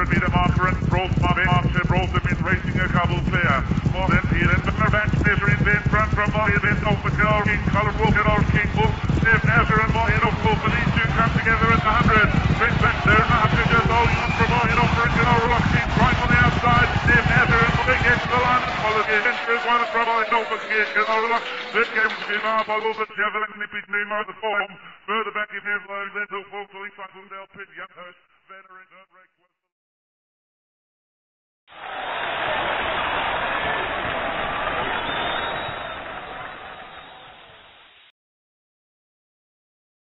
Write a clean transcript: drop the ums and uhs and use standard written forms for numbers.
meter marker and brought Marcher brought them in racing a couple clear. More than he then the match measuring in front from Moy then off the car King Color Walker or King Bull. Steve Nazar and Moy off Wolf and these two come together at the 100. Brings back there after just holding on from Moy off for Gr1 rocking right on the outside. Steve Nazar and Moy get to the line and follow the entries one from Moy off for Gr1 rock. This game to be now by Wolf and Javelin nipping name out the form. Further back in his line then to Wolf to Lisa Hundell Pit Young Host. Veteran don't break.